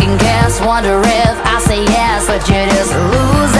second guess, wonder if I say yes, but you're just losing